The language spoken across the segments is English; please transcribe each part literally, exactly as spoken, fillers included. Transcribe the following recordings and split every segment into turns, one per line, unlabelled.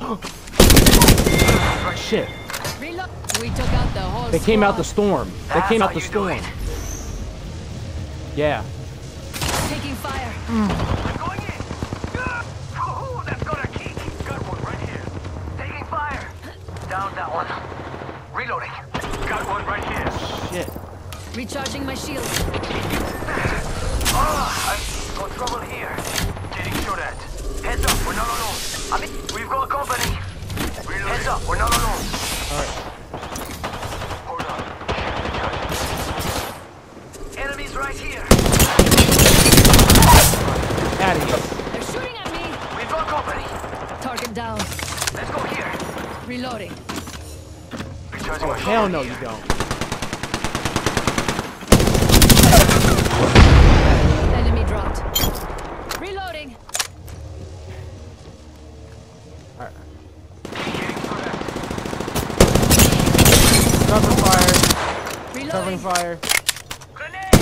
Shit.
We took out the whole
They came
squad.
out the storm. They came out the storm. Yeah.
Taking fire.
I'm going in. Oh, that's gonna kick. Got one right here. Taking fire. Down that one. Reloading. Got one right here.
Shit.
Recharging my shield.
Ah, I got trouble here. Getting shot at. Heads up, we're not alone. I mean, we've got company. Reloading. Heads up, we're not alone.
Alright.
Hold on. Enemies right here.
Out of here.
They're shooting at me.
We've got company.
Target down.
Let's go here.
Reloading.
Recharging
Oh,
my
hell
shield
no,
here.
you don't.
Enemy dropped. Reloading.
Alright.
Getting through that.
Covering fire.
Reloading.
Covering fire.
Grenade!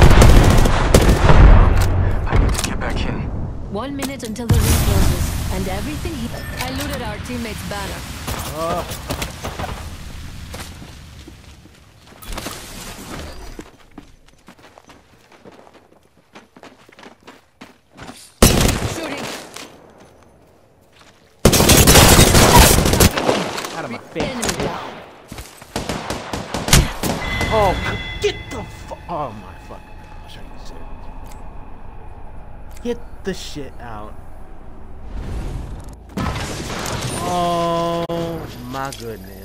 I need to get back in.
One minute until the ring closes, and everything he I looted our teammate's banner.
Oh.
Shooting.
Out of my face.
Enemy down.
Oh, get the fu- Oh my fucking gosh, are you serious? Get the shit out. Oh my goodness.